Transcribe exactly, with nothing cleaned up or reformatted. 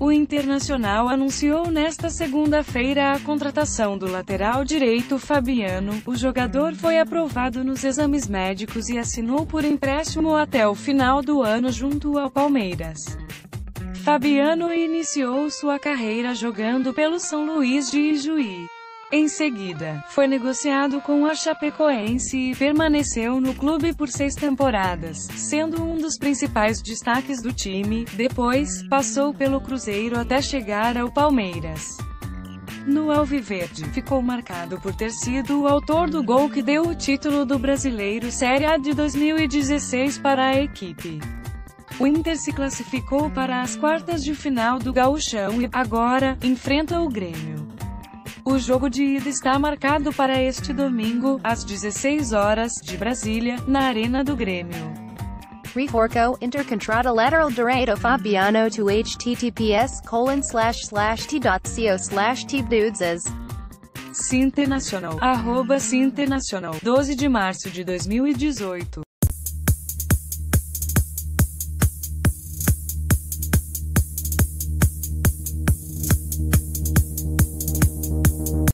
O Internacional anunciou nesta segunda-feira a contratação do lateral direito Fabiano. O jogador foi aprovado nos exames médicos e assinou por empréstimo até o final do ano junto ao Palmeiras. Fabiano iniciou sua carreira jogando pelo São Luís de Ijuí. Em seguida, foi negociado com a Chapecoense e permaneceu no clube por seis temporadas, sendo um dos principais destaques do time. Depois, passou pelo Cruzeiro até chegar ao Palmeiras. No Alviverde, ficou marcado por ter sido o autor do gol que deu o título do Brasileiro Série A de dois mil e dezesseis para a equipe. O Inter se classificou para as quartas de final do Gauchão e, agora, enfrenta o Grêmio. O jogo de ida está marcado para este domingo, às dezesseis horas, de Brasília, na Arena do Grêmio. Reforço intercontrata lateral direito Fabiano to https colon slash slash t.co slash tdudes. Cinternacional, arroba Cinternacional, doze de março de dois mil e dezoito.